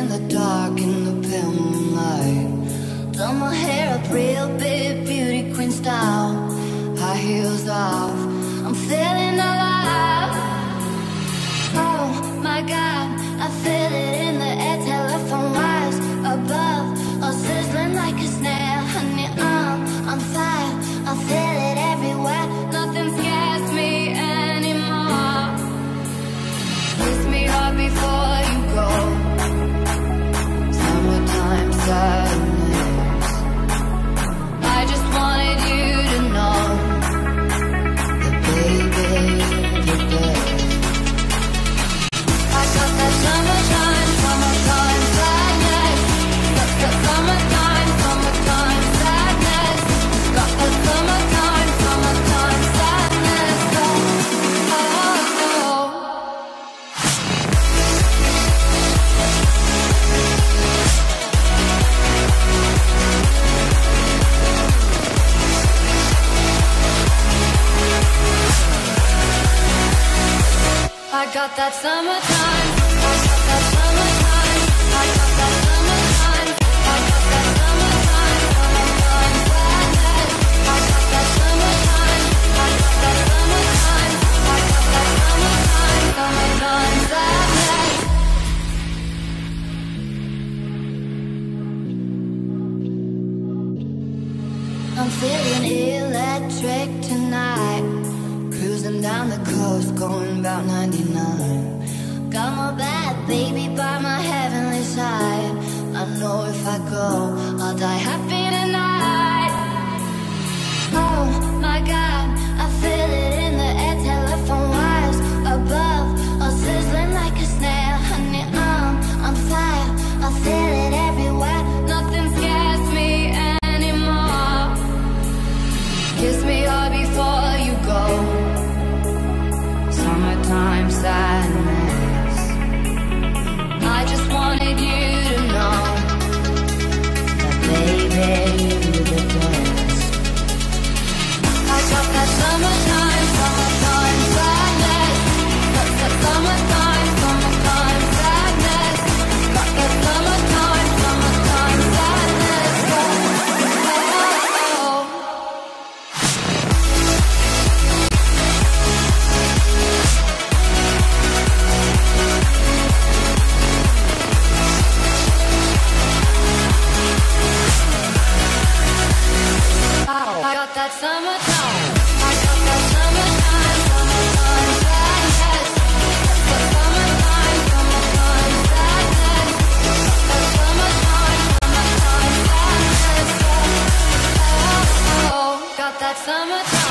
in the dark in the pale moonlight. Done my hair up real big, beauty queen style. High heels off, I'm feeling alive. Oh my God, I feel it in the air. Telephone wires above, all sizzling like a snare. Honey, I'm on fire, I feel it everywhere. Nothing scares me anymore. Kiss me hard before you go. Summertime sadness. I just wanted you to know that baby, you're there. I got that summertime, summertime sadness. Got that summertime, summertime sadness. Got that summertime, summertime sadness. Oh, oh, oh. I got that summertime, I got that summertime, I got that summertime, I got that summertime, summertime sadness. I got that summertime, I got that summertime, I got that summertime, summertime sadness. I'm feeling electric tonight. Cruising down the coast, going about 99. Got my bad baby by my heavenly side. I know if I go, I'll die happy tonight. Oh my God, I feel it in the air. Telephone wires above, all sizzling like a snare. Honey, I'm on fire, I feel it everywhere. Nothing scares me anymore. Kiss me hard before you go. Summertime sadness. I just wanted you to know that baby, you're the best. I got that summertime, summertime sadness. Got that summertime, summertime sadness. Got that summertime, summertime sadness. Oh, oh, oh. I got that summertime, I got that summertime, summertime sadness. That summertime, summertime sadness. That summertime, summertime sadness. Oh, oh, oh. Got that summertime.